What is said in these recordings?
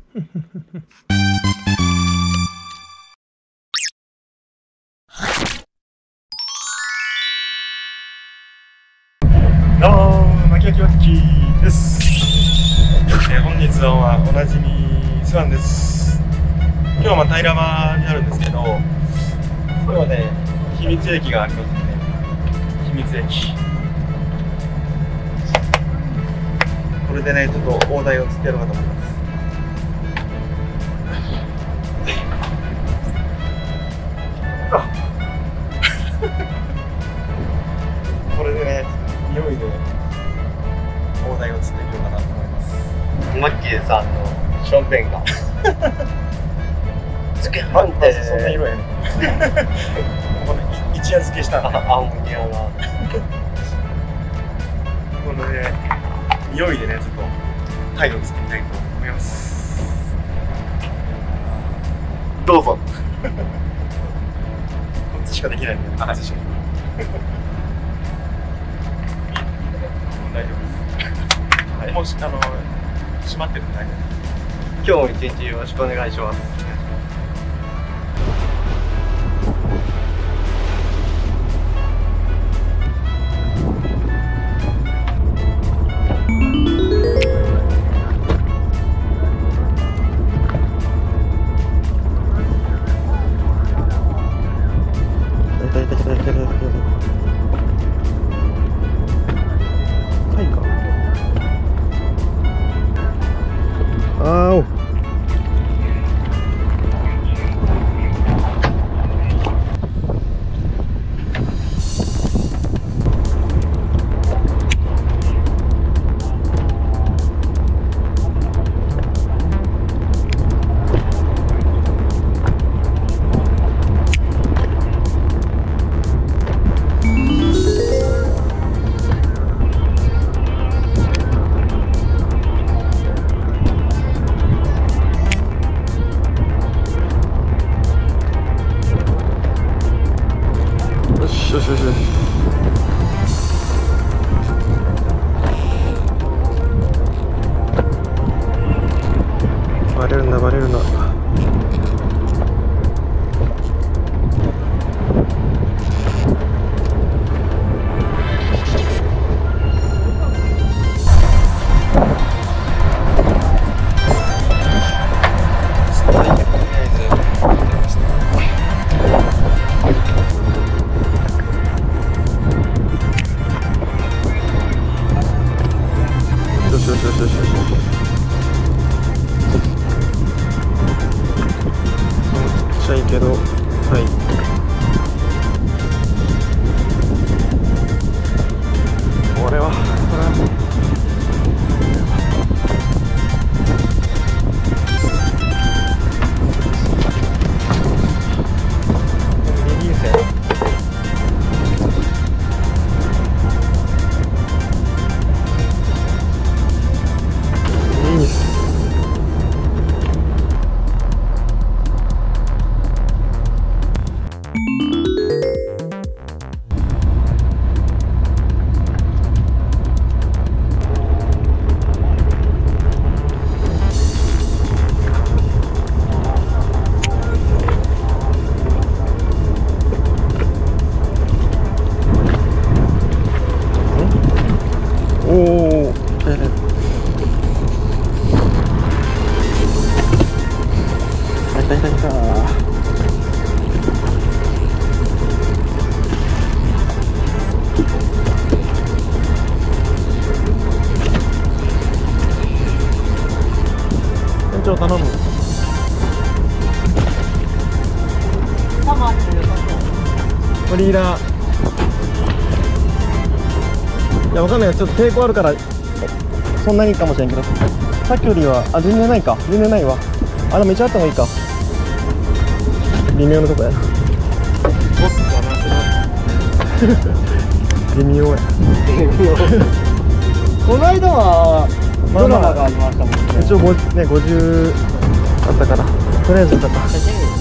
どうも、マキマキマッキーです。本日はおなじみスワンです。今日は平間になるんですけど、今日はね、秘密駅がありますね。秘密駅。これでね、ちょっと大台を釣ってやろうかと思います。これでね、匂いで大台を釣っていこうかなと思います。 マッキーさんのションペンがつけなんでそんな色やねん。これ一夜漬けしたんで、 アンモニアがこれで匂いでね、ちょっとタイを釣ってみたいと思います。どうぞ。こっちしかできないんで、こっちしか。大丈夫です。はい、もう閉まってるんで大丈夫です。 今日も一日よろしくお願いします。 よしよしよし。バレるなバレるな。ちっちゃいけど、はい。これはリリースや。いいっす。店長頼む。フリーラー。いや、わかんないよ。ちょっと抵抗あるからそんなにかもしれんけど、さっきよりは全然ないか。全然ないわ。でもめっちゃあった方がいいか。微妙なとこやな。微妙や。 この間はドラマがありましたもんね。 一応50あったから、とりあえずよかった。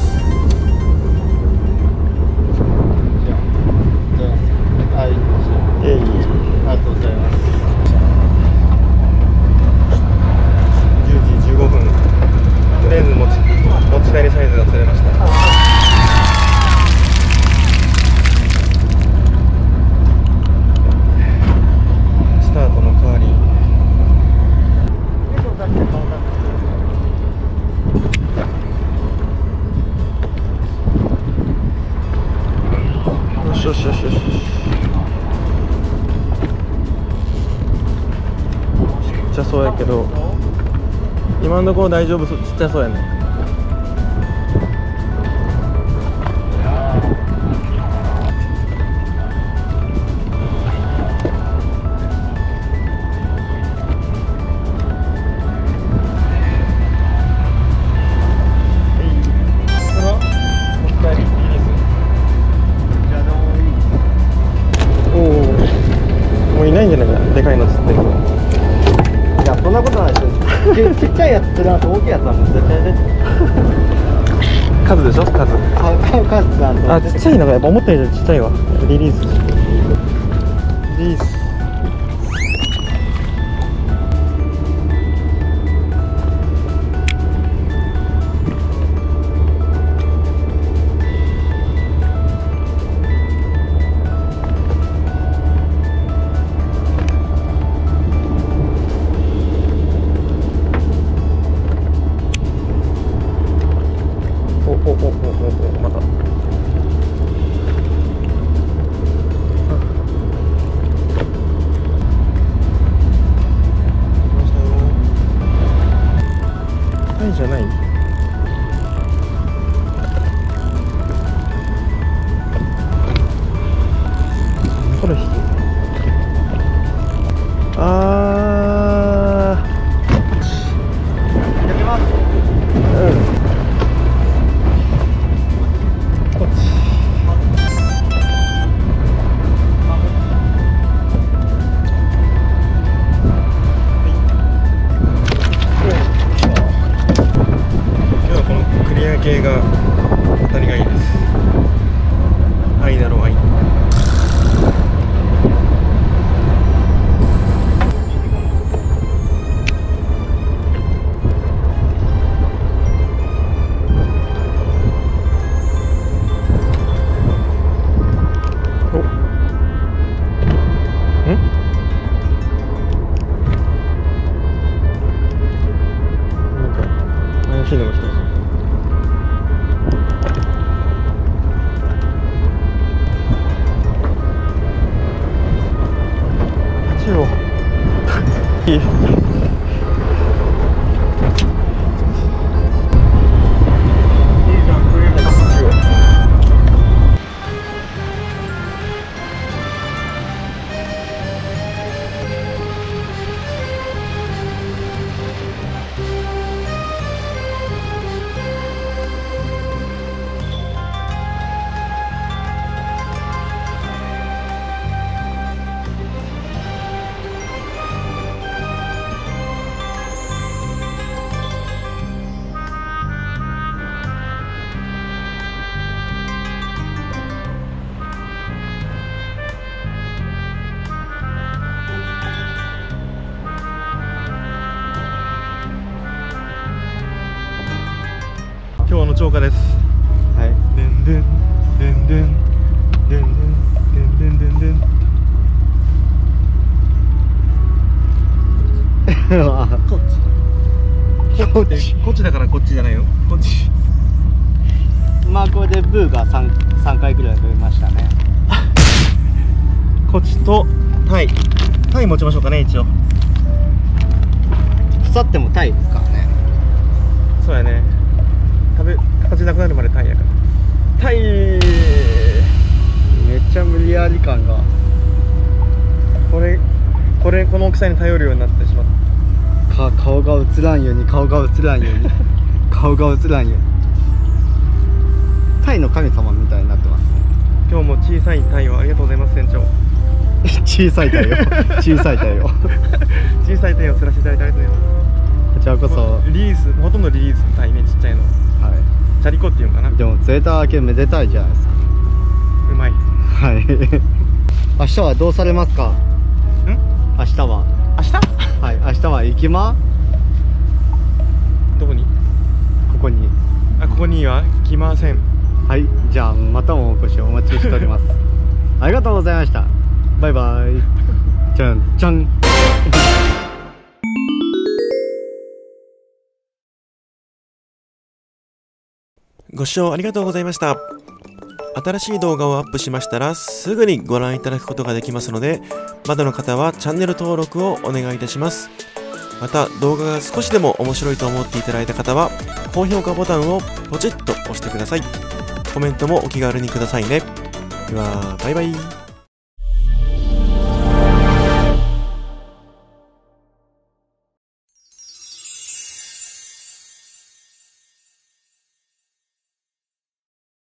はい、ありがとうございます。 10時15分よしよしよし。ちっちゃそうやけど、今のところ大丈夫そう、ちっちゃそうやね。いないんじゃないかな、でかいの釣ってる。 いや、そんなことないですよ。ちっちゃいやつ釣らなくて大きいやつはもう絶対出て。 数でしょ、数。 数釣らんと。 あ、ちっちゃいのがやっぱ思ったよりちっちゃいわ。リリース。リリース。また。タイじゃない。これ引き。 やってます。 系が当たりがいいです。愛だろう愛。なんか怪しいのが来たぞ。いい。今日の釣果です。 はい。 でんでんでんでんでんでんでんでんでんでん。こっちだからこっちじゃないよ。こっち。 まあこれでブーが3回ぐらい増えましたね。 こっちとタイ持ちましょうかね、一応。 腐ってもタイですからね。 そうやね。形なくなるまでタイやから。タイ。 めっちゃ無理やり感が。 この大きさに頼るようになってしまった。 顔が映らんように顔が映らんように顔が映らんように。タイの神様みたいになってますね。 今日も小さいタイをありがとうございます、船長。 小さいタイよ。小さいタイよ。 小さいタイを釣らせていただいてありがとうございます。 こちらこそリリース、ほとんどリリースのタイね、ちっちゃいの。 はチャリコっていうのかな。 い。でも釣れただけめでたいじゃないですか。 うまい。 はい。明日はどうされますか。明日は。 明日？ はい、明日は行きま。 どこに？ ここに。 ここには来ません。 はい、じゃあまたもお越しをお待ちしております。ありがとうございました。バイバイ。じゃんじゃん。 ご視聴ありがとうございました。 新しい動画をアップしましたらすぐにご覧いただくことができますので、まだの方はチャンネル登録をお願いいたします。また動画が少しでも面白いと思っていただいた方は高評価ボタンをポチッと押してください。コメントもお気軽にくださいね。ではバイバイ。